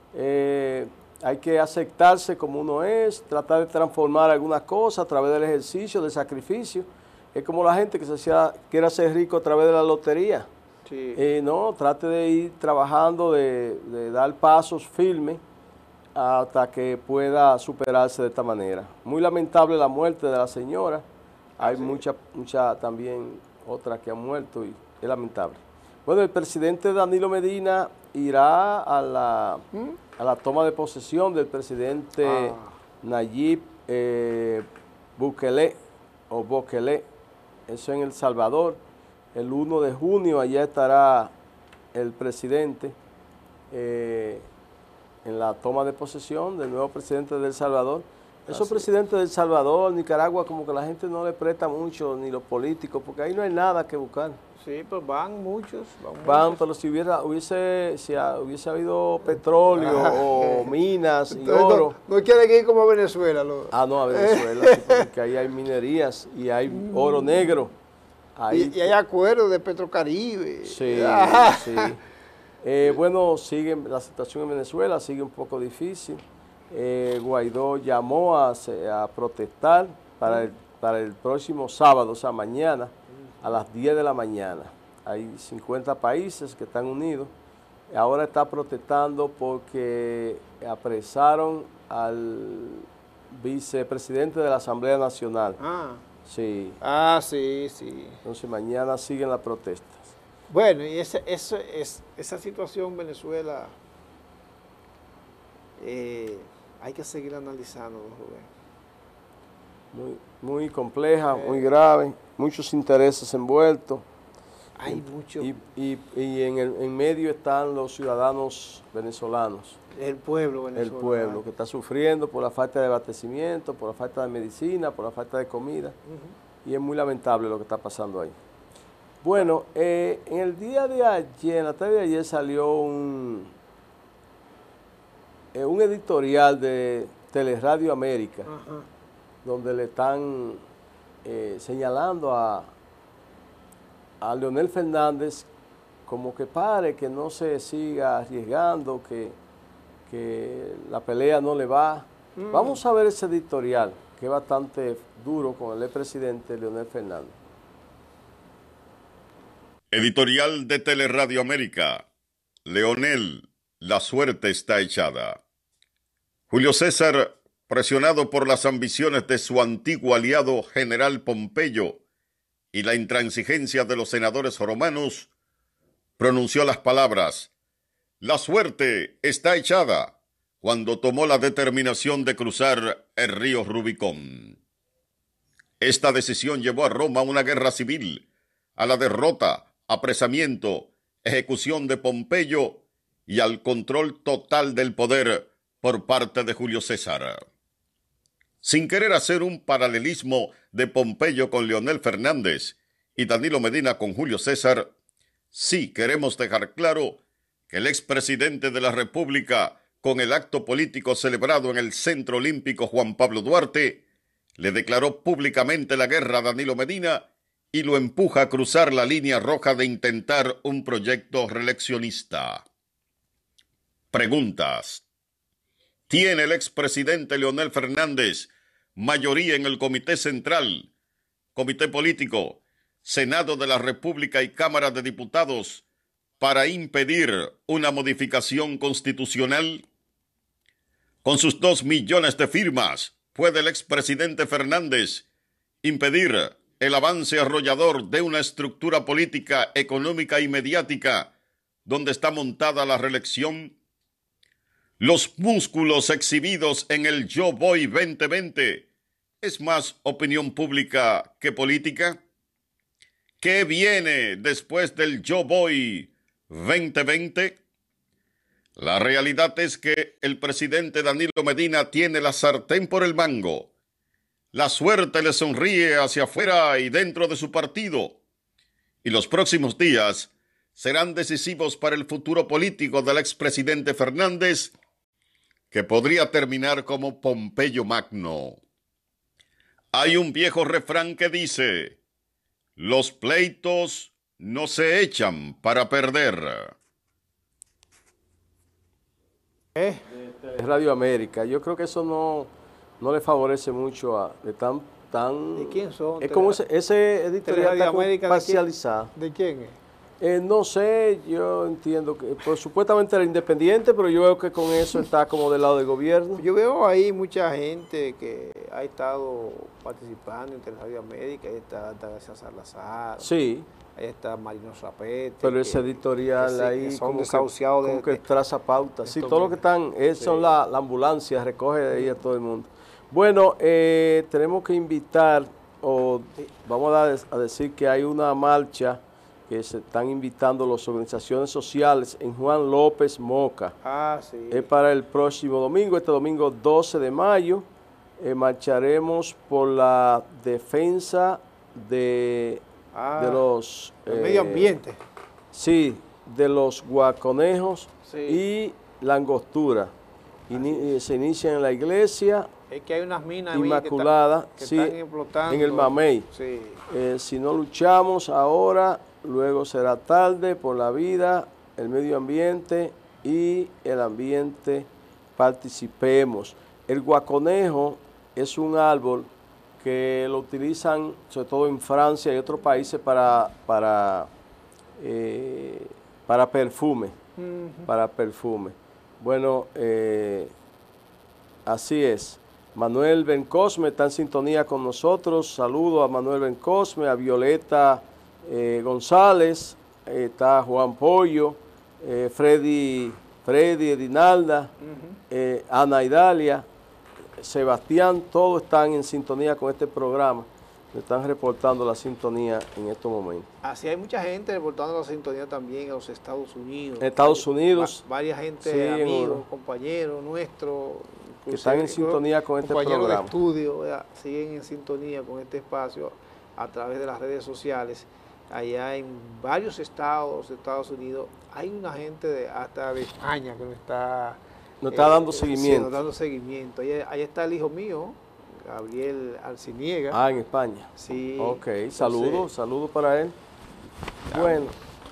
Hay que aceptarse como uno es, tratar de transformar algunas cosas a través del ejercicio, del sacrificio. Es como la gente que quiere hacer rico a través de la lotería. Sí. No, trate de ir trabajando, de dar pasos firmes hasta que pueda superarse de esta manera. Muy lamentable la muerte de la señora. Hay mucha también otras que han muerto y es lamentable. Bueno, el presidente Danilo Medina irá a la toma de posesión del presidente Nayib Bukele, eso en El Salvador. El 1 de junio allá estará el presidente en la toma de posesión del nuevo presidente de El Salvador. Esos presidentes de El Salvador, Nicaragua, como que la gente no le presta mucho, ni los políticos, porque ahí no hay nada que buscar. Sí, pues van muchos. Pero si hubiese habido petróleo o minas y oro. No quieren ir como a Venezuela. No, a Venezuela, sí, porque ahí hay minerías y hay oro negro. Y hay acuerdos de Petrocaribe. Sí, sí. Bueno, la situación en Venezuela sigue un poco difícil. Guaidó llamó a protestar para el próximo sábado, o sea, mañana, a las 10 de la mañana. Hay 50 países que están unidos. Ahora está protestando porque apresaron al vicepresidente de la Asamblea Nacional. Sí. Sí. Entonces mañana siguen las protestas. Bueno, y esa situación en Venezuela hay que seguir analizando, don Rubén. Muy compleja, muy grave, muchos intereses envueltos. Hay mucho. Y en medio están los ciudadanos venezolanos. El pueblo venezolano. El pueblo que está sufriendo por la falta de abastecimiento, por la falta de medicina, por la falta de comida. Y es muy lamentable lo que está pasando ahí. Bueno, en el día de ayer, en la tarde de ayer salió un editorial de Teleradio América, donde le están señalando a Leonel Fernández como que pare, que no se siga arriesgando, que la pelea no le va. Vamos a ver ese editorial, que es bastante duro con el expresidente Leonel Fernández. Editorial de Teleradio América. Leonel, la suerte está echada. Julio César, presionado por las ambiciones de su antiguo aliado general Pompeyo y la intransigencia de los senadores romanos, pronunció las palabras: «La suerte está echada», cuando tomó la determinación de cruzar el río Rubicón. Esta decisión llevó a Roma a una guerra civil, a la derrota, apresamiento, ejecución de Pompeyo y al control total del poder por parte de Julio César. Sin querer hacer un paralelismo de Pompeyo con Leonel Fernández y Danilo Medina con Julio César, sí queremos dejar claro que el expresidente de la República, con el acto político celebrado en el Centro Olímpico Juan Pablo Duarte, le declaró públicamente la guerra a Danilo Medina y lo empuja a cruzar la línea roja de intentar un proyecto reeleccionista. Preguntas. ¿Tiene el expresidente Leonel Fernández mayoría en el Comité Central, Comité Político, Senado de la República y Cámara de Diputados para impedir una modificación constitucional? Con sus 2 millones de firmas, ¿puede el expresidente Fernández impedir el avance arrollador de una estructura política, económica y mediática donde está montada la reelección? Los músculos exhibidos en el Yo Voy 2020 es más opinión pública que política. ¿Qué viene después del Yo Voy 2020? La realidad es que el presidente Danilo Medina tiene la sartén por el mango. La suerte le sonríe hacia afuera y dentro de su partido. Y los próximos días serán decisivos para el futuro político del expresidente Fernández, que podría terminar como Pompeyo Magno. Hay un viejo refrán que dice: los pleitos no se echan para perder. Radio América, yo creo que eso no le favorece mucho a tan ¿De quién son? es como ese editorial Radio está como América, parcializado. ¿De quién es? No sé, yo entiendo que pues, supuestamente era independiente, pero yo veo que con eso está como del lado del gobierno. Yo veo ahí mucha gente que ha estado participando en Radio América. Ahí está García Salazar. Sí. Ahí está Marino Zapete. Pero ese editorial ahí son como desahuciados como que traza pauta. Sí, todo lo que están, son la ambulancia, recoge de ahí a todo el mundo. Bueno, tenemos que invitar, vamos a decir que hay una marcha que se están invitando las organizaciones sociales en Juan López Moca. Ah, sí. Es para el próximo domingo, este domingo 12 de mayo. Marcharemos por la defensa de los... el medio ambiente. Sí, de los guaconejos y la angostura. Se inicia en la iglesia Es que hay unas minas Inmaculada, que están explotando. en el Mamey. Sí. Si no luchamos ahora, luego será tarde. Por la vida, el medio ambiente y el ambiente, participemos. El guaconejo es un árbol que lo utilizan sobre todo en Francia y otros países para perfume. Para perfume. Bueno, así es. Manuel Bencosme está en sintonía con nosotros. Saludo a Manuel Bencosme, a Violeta González, está Juan Pollo, Freddy Edinalda, Ana Idalia, Sebastián, todos están en sintonía con este programa. Me están reportando la sintonía en estos momentos. Así hay mucha gente reportando la sintonía también en los Estados Unidos. En Estados Unidos. Varias gente, amigos, compañeros nuestros. Que están en sintonía con este programa. Compañeros de estudio, siguen en sintonía con este espacio a través de las redes sociales. Allá en varios estados de Estados Unidos hay una gente hasta de España que nos está dando seguimiento. Sí, nos dando seguimiento. Ahí está el hijo mío, Gabriel Arciniega. Ah, en España. Sí. Ok, saludos para él. Ya, bueno.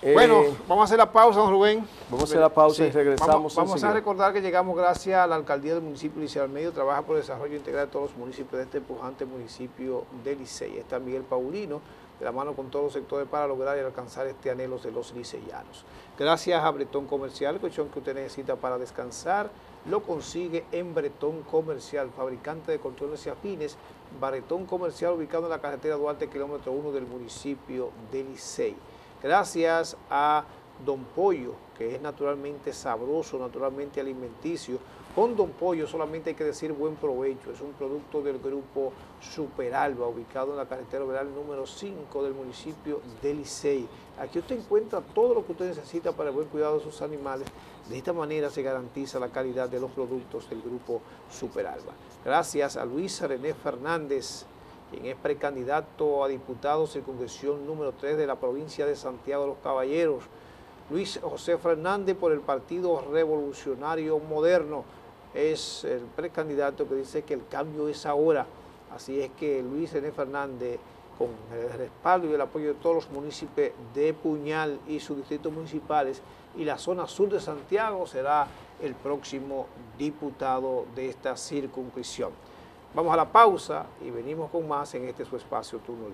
Bueno, vamos a hacer la pausa, don Rubén. Vamos a hacer la pausa Sí, y regresamos. Vamos a recordar que llegamos gracias a la alcaldía del municipio de Licey al Medio, trabaja por el desarrollo integral de todos los municipios de este pujante municipio de Licey. Está Miguel Paulino, de la mano con todos los sectores para lograr y alcanzar este anhelo de los liceyanos. Gracias a Bretón Comercial, el colchón que usted necesita para descansar, lo consigue en Bretón Comercial, fabricante de colchones y afines. Bretón Comercial, ubicado en la carretera Duarte, kilómetro 1 del municipio de Licey. Gracias a Don Pollo, que es naturalmente sabroso, naturalmente alimenticio. Con Don Pollo solamente hay que decir buen provecho. Es un producto del grupo Superalba, ubicado en la carretera Veral número 5 del municipio de Licey. Aquí usted encuentra todo lo que usted necesita para el buen cuidado de sus animales. De esta manera se garantiza la calidad de los productos del grupo Superalba. Gracias a Luis René Fernández, quien es precandidato a diputado circunscripción número 3 de la provincia de Santiago de los Caballeros. Luis José Fernández por el Partido Revolucionario Moderno es el precandidato que dice que el cambio es ahora. Así es que Luis René Fernández, con el respaldo y el apoyo de todos los municipios de Puñal y sus distritos municipales y la zona sur de Santiago, será el próximo diputado de esta circunscripción. Vamos a la pausa y venimos con más en este su espacio Turno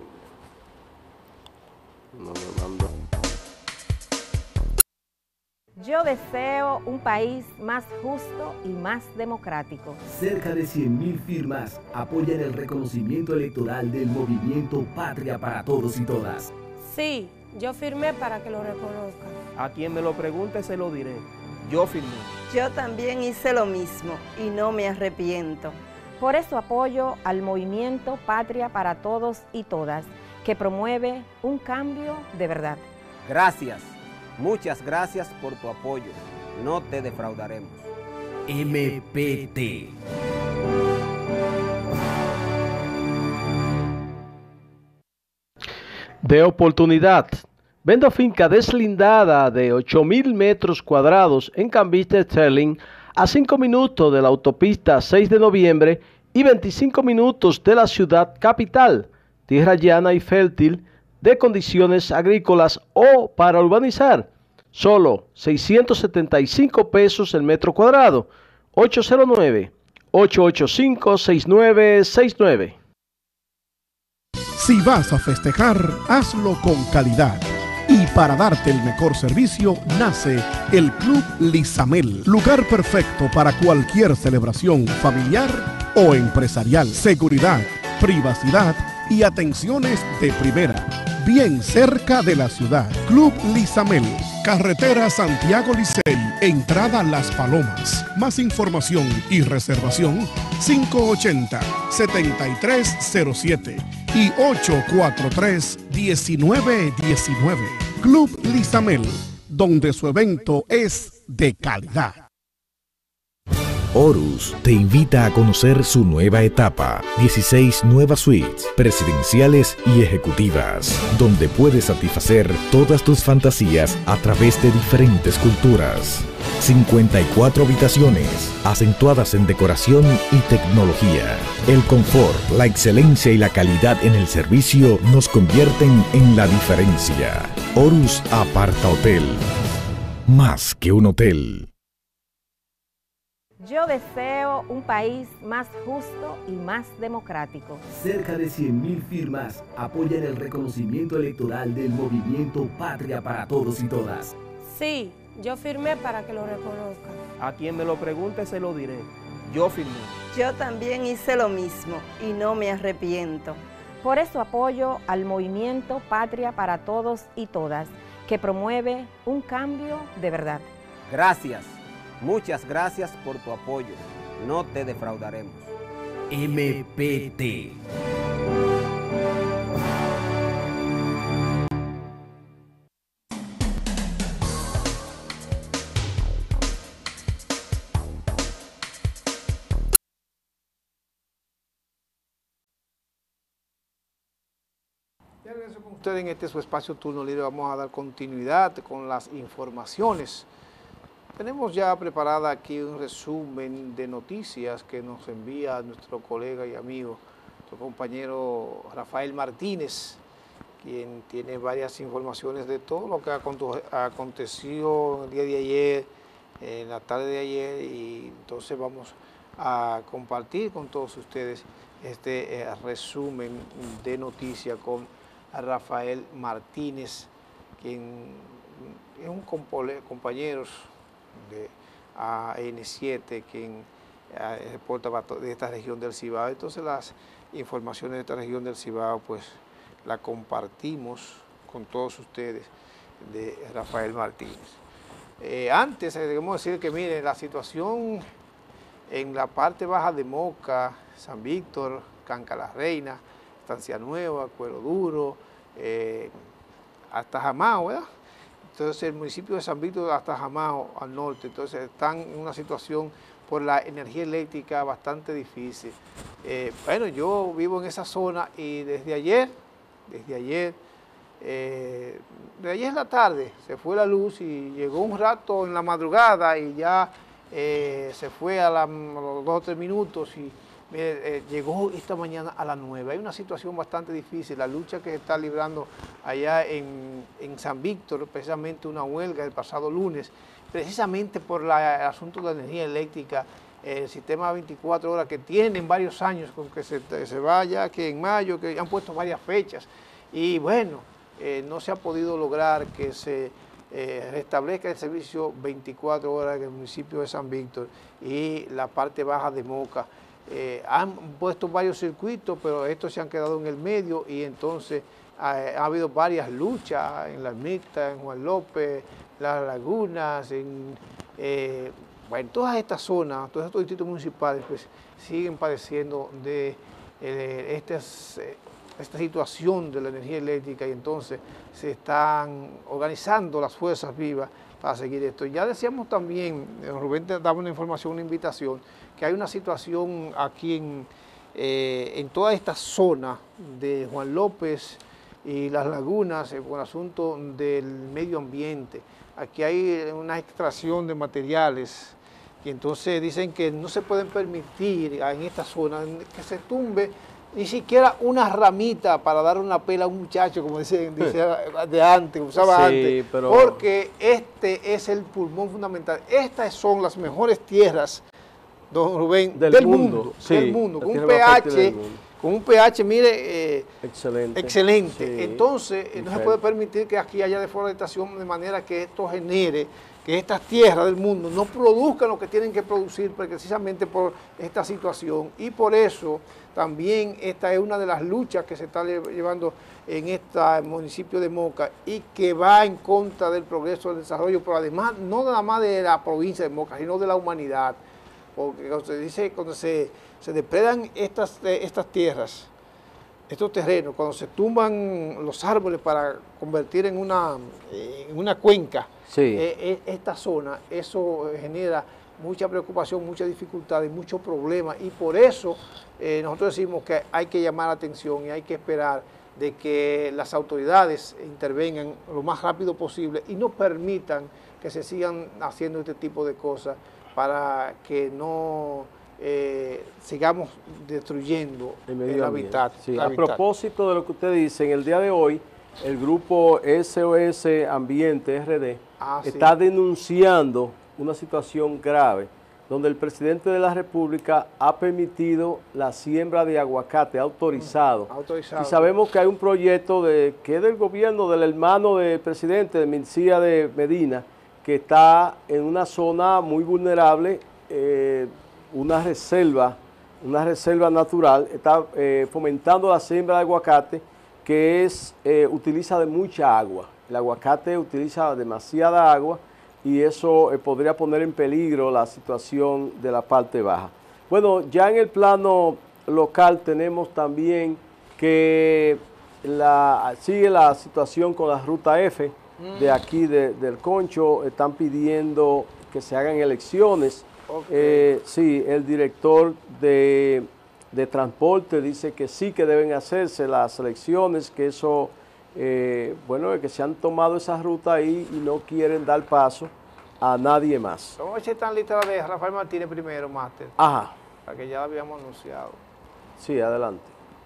Libre. Yo deseo un país más justo y más democrático. Cerca de 100.000 firmas apoyan el reconocimiento electoral del movimiento Patria para Todos y Todas. Sí, yo firmé para que lo reconozcan. A quien me lo pregunte se lo diré. Yo firmé. Yo también hice lo mismo y no me arrepiento. Por eso apoyo al movimiento Patria para Todos y Todas, que promueve un cambio de verdad. Gracias, muchas gracias por tu apoyo. No te defraudaremos. MPT. De oportunidad. Vendo finca deslindada de 8.000 metros cuadrados en Cambiste Sterling, a 5 minutos de la autopista 6 de noviembre y 25 minutos de la ciudad capital, tierra llana y fértil, de condiciones agrícolas o para urbanizar. Solo 675 pesos el metro cuadrado. 809-885-6969. Si vas a festejar, hazlo con calidad. Y para darte el mejor servicio, nace el Club Lizamel. Lugar perfecto para cualquier celebración familiar o empresarial. Seguridad, privacidad y atenciones de primera. Bien cerca de la ciudad. Club Lizamel. Carretera Santiago Licey, entrada Las Palomas. Más información y reservación 580-7307 y 843-1919. Club Lizamel, donde su evento es de calidad. Horus te invita a conocer su nueva etapa, 16 nuevas suites presidenciales y ejecutivas, donde puedes satisfacer todas tus fantasías a través de diferentes culturas. 54 habitaciones, acentuadas en decoración y tecnología. El confort, la excelencia y la calidad en el servicio nos convierten en la diferencia. Horus Aparta Hotel, más que un hotel. Yo deseo un país más justo y más democrático. Cerca de 100.000 firmas apoyan el reconocimiento electoral del movimiento Patria para Todos y Todas. Sí, yo firmé para que lo reconozcan. A quien me lo pregunte se lo diré. Yo firmé. Yo también hice lo mismo y no me arrepiento. Por eso apoyo al movimiento Patria para Todos y Todas, que promueve un cambio de verdad. Gracias, muchas gracias por tu apoyo. No te defraudaremos. MPT. Ya regreso con ustedes en este su espacio Turno Libre. Vamos a dar continuidad con las informaciones. Tenemos ya preparada aquí un resumen de noticias que nos envía nuestro colega y amigo, nuestro compañero Rafael Martínez. quien tiene varias informaciones de todo lo que aconteció el día de ayer, en la tarde de ayer, y entonces vamos a compartir con todos ustedes este resumen de noticias con Rafael Martínez, quien es un compañero de AN7, quien reporta de esta región del Cibao. Entonces las informaciones de esta región del Cibao pues la compartimos con todos ustedes de Rafael Martínez. Antes debemos decir que miren, la situación en la parte baja de Moca, San Víctor, Canca la Reina, Estancia Nueva, Cuero Duro, hasta Jamao, ¿verdad? Entonces el municipio de San Víctor hasta Jamao al norte, entonces están en una situación por la energía eléctrica bastante difícil. Bueno, yo vivo en esa zona y desde ayer en la tarde se fue la luz y llegó un rato en la madrugada y ya se fue a los 2 o 3 minutos y llegó esta mañana a las 9. Hay una situación bastante difícil, la lucha que se está librando allá en San Víctor, precisamente una huelga el pasado lunes, precisamente por el asunto de la energía eléctrica, el sistema 24 horas que tienen varios años, con que se vaya, que en mayo, que han puesto varias fechas, y bueno, no se ha podido lograr que se restablezca el servicio 24 horas en el municipio de San Víctor y la parte baja de Moca. Han puesto varios circuitos, pero estos se han quedado en el medio y entonces ha habido varias luchas en La Ermita, en Juan López, Las Lagunas, bueno, todas estas zonas, todos estos distritos municipales pues siguen padeciendo de esta situación de la energía eléctrica y entonces se están organizando las fuerzas vivas para seguir esto. Ya decíamos también, Rubén te daba una información, una invitación, que hay una situación aquí en toda esta zona de Juan López y Las Lagunas, con el asunto del medio ambiente. Aquí hay una extracción de materiales y entonces dicen que no se pueden permitir en esta zona que se tumbe ni siquiera una ramita para dar una pela a un muchacho, como dice de antes, usaba antes, porque este es el pulmón fundamental. Estas son las mejores tierras, don Rubén, del mundo, sí, del mundo, con un pH, mire, excelente. Sí, entonces, no se puede permitir que aquí haya deforestación de manera que esto genere que estas tierras del mundo no produzcan lo que tienen que producir precisamente por esta situación. Y por eso también esta es una de las luchas que se está llevando en este municipio de Moca y que va en contra del progreso, del desarrollo, pero además no nada más de la provincia de Moca, sino de la humanidad. Porque cuando se depredan estas tierras, estos terrenos, cuando se tumban los árboles para convertir en una cuenca, sí, esta zona, eso genera mucha preocupación, mucha dificultad y muchos problemas. Y por eso nosotros decimos que hay que llamar la atención y hay que esperar de que las autoridades intervengan lo más rápido posible y no permitan que se sigan haciendo este tipo de cosas para que no sigamos destruyendo el hábitat. Sí, a propósito de lo que usted dice, en el día de hoy, el grupo SOS Ambiente RD está denunciando una situación grave donde el presidente de la República ha permitido la siembra de aguacate autorizado. Y sabemos que hay un proyecto que es del gobierno del hermano del presidente, de Mencía de Medina, que está en una zona muy vulnerable, una reserva natural, está fomentando la siembra de aguacate que utiliza de mucha agua. El aguacate utiliza demasiada agua y eso podría poner en peligro la situación de la parte baja. Bueno, ya en el plano local tenemos también que sigue la situación con la Ruta F de aquí del Concho. Están pidiendo que se hagan elecciones. Sí, el director de transporte dice que sí que deben hacerse las elecciones, que eso, bueno, que se han tomado esa ruta ahí y no quieren dar paso a nadie más. Vamos a ver si está en lista de Rafael Martínez primero, máster. Ajá. Para que ya lo habíamos anunciado. Sí, adelante.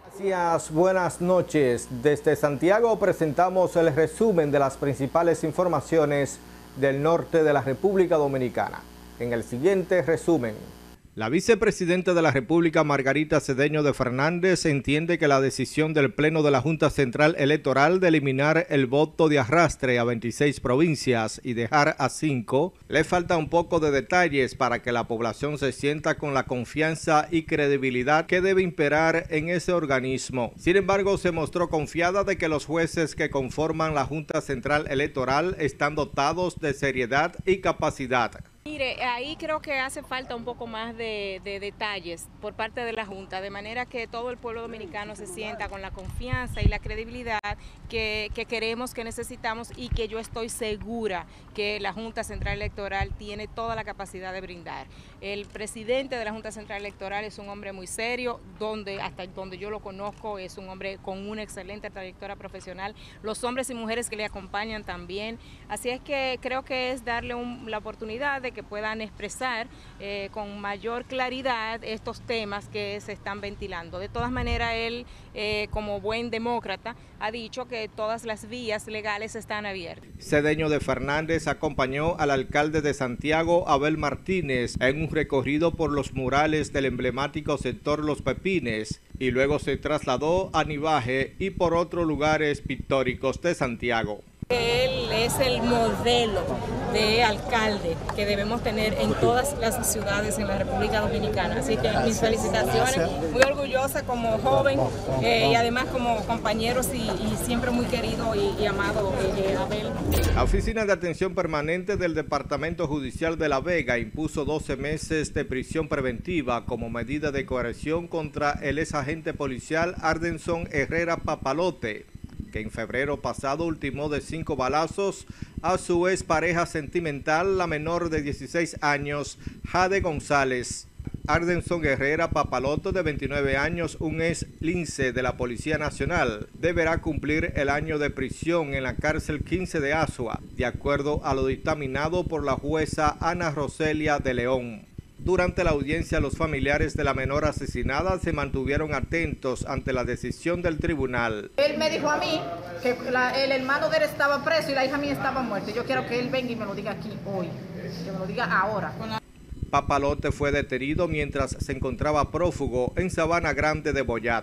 Gracias, buenas noches. Desde Santiago presentamos el resumen de las principales informaciones del norte de la República Dominicana. En el siguiente resumen. La vicepresidenta de la República, Margarita Cedeño de Fernández, entiende que la decisión del Pleno de la Junta Central Electoral de eliminar el voto de arrastre a 26 provincias y dejar a 5, le falta un poco de detalles para que la población se sienta con la confianza y credibilidad que debe imperar en ese organismo. Sin embargo, se mostró confiada de que los jueces que conforman la Junta Central Electoral están dotados de seriedad y capacidad. Mire, ahí creo que hace falta un poco más de detalles por parte de la Junta, de manera que todo el pueblo dominicano se sienta con la confianza y la credibilidad que queremos, que necesitamos y que yo estoy segura que la Junta Central Electoral tiene toda la capacidad de brindar. El presidente de la Junta Central Electoral es un hombre muy serio, hasta donde yo lo conozco es un hombre con una excelente trayectoria profesional, los hombres y mujeres que le acompañan también, así es que creo que es darle la oportunidad de que puedan expresar con mayor claridad estos temas que se están ventilando. De todas maneras, él, como buen demócrata, ha dicho que todas las vías legales están abiertas. Cedeño de Fernández acompañó al alcalde de Santiago, Abel Martínez, en un recorrido por los murales del emblemático sector Los Pepines y luego se trasladó a Nivaje y por otros lugares pictóricos de Santiago. Él es el modelo de alcalde que debemos tener en todas las ciudades en la República Dominicana. Así que mis felicitaciones, muy orgullosa como joven y además como compañeros y siempre muy querido y amado Abel. La Oficina de Atención Permanente del Departamento Judicial de La Vega impuso 12 meses de prisión preventiva como medida de coerción contra el exagente policial Ardenson Herrera Papalote, que en febrero pasado ultimó de 5 balazos a su expareja sentimental, la menor de 16 años, Jade González. Ardenson Herrera Papalote, de 29 años, un ex lince de la Policía Nacional, deberá cumplir el año de prisión en la cárcel 15 de Asua, de acuerdo a lo dictaminado por la jueza Ana Roselia de León. Durante la audiencia, los familiares de la menor asesinada se mantuvieron atentos ante la decisión del tribunal. Él me dijo a mí que el hermano de él estaba preso y la hija mía estaba muerta. Yo quiero que él venga y me lo diga aquí hoy, que me lo diga ahora. Papalote fue detenido mientras se encontraba prófugo en Sabana Grande de Boyat.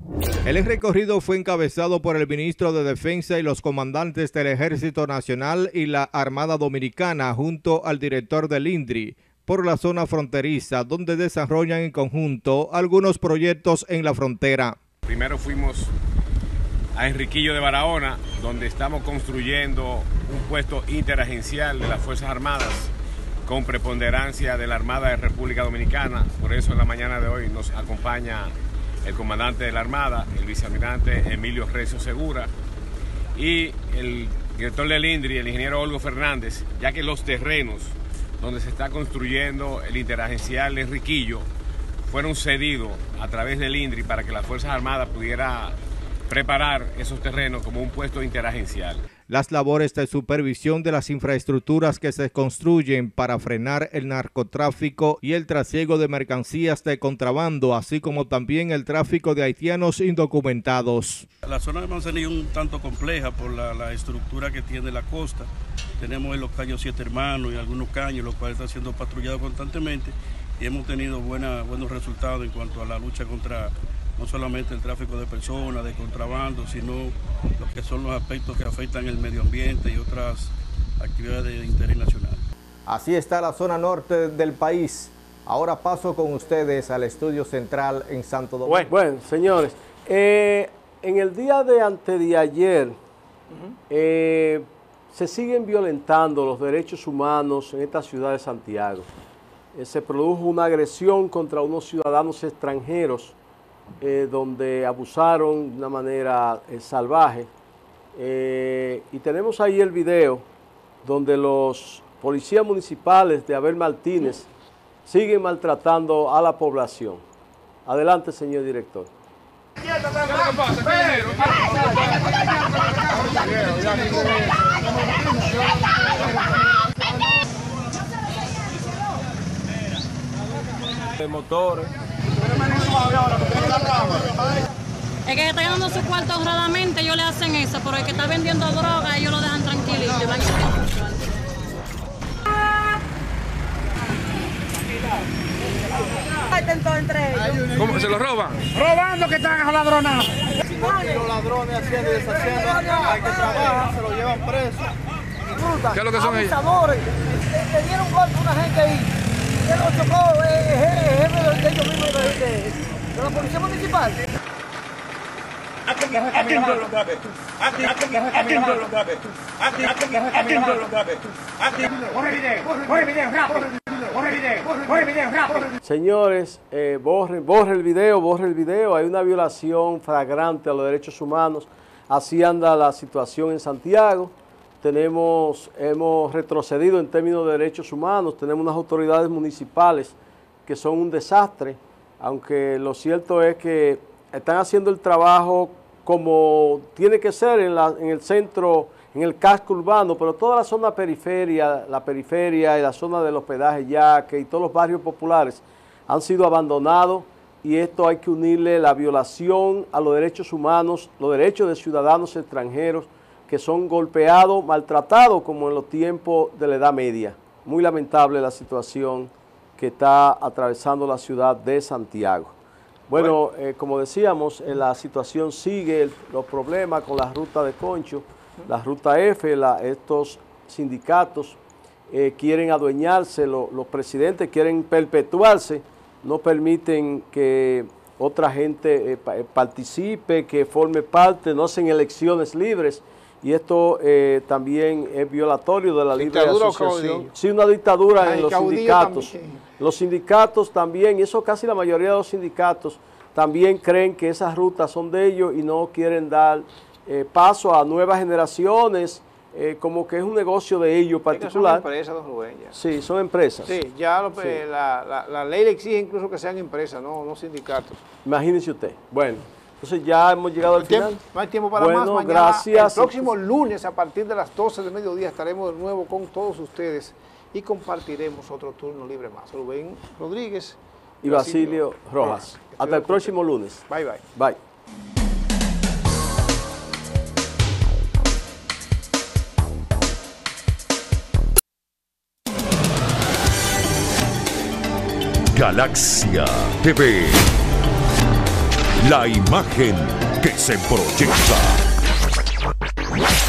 El recorrido fue encabezado por el ministro de Defensa y los comandantes del Ejército Nacional y la Armada Dominicana junto al director del INDRI, por la zona fronteriza, donde desarrollan en conjunto algunos proyectos en la frontera. Primero fuimos a Enriquillo de Barahona, donde estamos construyendo un puesto interagencial de las Fuerzas Armadas con preponderancia de la Armada de República Dominicana. Por eso en la mañana de hoy nos acompaña el comandante de la Armada, el vicealmirante Emilio Recio Segura, y el director del INDRI, el ingeniero Olgo Fernández, ya que los terrenos donde se está construyendo el interagencial Enriquillo fueron cedidos a través del INDRI para que las Fuerzas Armadas pudiera preparar esos terrenos como un puesto interagencial. Las labores de supervisión de las infraestructuras que se construyen para frenar el narcotráfico y el trasiego de mercancías de contrabando, así como también el tráfico de haitianos indocumentados. La zona de Manzanillo es un tanto compleja por la estructura que tiene la costa. Tenemos en los caños Siete Hermanos y algunos caños, los cuales están siendo patrullados constantemente y hemos tenido buenos resultados en cuanto a la lucha contra no solamente el tráfico de personas, de contrabando, sino lo que son los aspectos que afectan el medio ambiente y otras actividades de interés nacional. Así está la zona norte del país. Ahora paso con ustedes al estudio central en Santo Domingo. Bueno, señores, en el día de antes de ayer se siguen violentando los derechos humanos en esta ciudad de Santiago. Se produjo una agresión contra unos ciudadanos extranjeros donde abusaron de una manera salvaje. Y tenemos ahí el video donde los policías municipales de Abel Martínez siguen maltratando a la población. Adelante, señor director. De motores. El que está ganando su cuarto honradamente, ellos le hacen eso, pero el que está vendiendo droga, ellos lo dejan tranquilito. ¿Cómo se lo roban? Robando que están a ladronas. Porque los ladrones haciendo y deshaciendo, hay que trabajar, se lo llevan preso. ¿Qué es lo que son ellos? Le dieron golpe a una gente ahí. Él lo chocó, es jefe de ellos mismos de la policía municipal. Señores, borre el video. Hay una violación flagrante a los derechos humanos. Así anda la situación en Santiago. Hemos retrocedido en términos de derechos humanos. Tenemos unas autoridades municipales que son un desastre, aunque lo cierto es que están haciendo el trabajo como tiene que ser en el centro, en el casco urbano, pero toda la zona periferia y la zona del hospedaje Yaque y todos los barrios populares han sido abandonados, y esto hay que unirle la violación a los derechos humanos, los derechos de ciudadanos extranjeros que son golpeados, maltratados como en los tiempos de la Edad Media. Muy lamentable la situación que está atravesando la ciudad de Santiago. Bueno, como decíamos, la situación sigue, los problemas con la ruta de Concho, la ruta F, estos sindicatos quieren adueñarse, los presidentes quieren perpetuarse, no permiten que otra gente participe, que forme parte, no hacen elecciones libres, y esto también es violatorio de la libre asociación. Sí, una dictadura en los sindicatos. Los sindicatos también, y eso casi la mayoría de los sindicatos también creen que esas rutas son de ellos y no quieren dar paso a nuevas generaciones, como que es un negocio de ellos particular. Son empresas, don Rubén. Ya. Sí, son empresas. Sí, ya la ley le exige incluso que sean empresas, no sindicatos. Imagínense usted. Bueno, entonces ya hemos llegado al final. No hay tiempo para más. Mañana, gracias. El próximo lunes a partir de las 12 del mediodía estaremos de nuevo con todos ustedes y compartiremos otro turno libre más. Rubén Rodríguez y Basilio Rojas. Hasta el próximo lunes. Bye, bye. Bye. Galaxia TV. La imagen que se proyecta.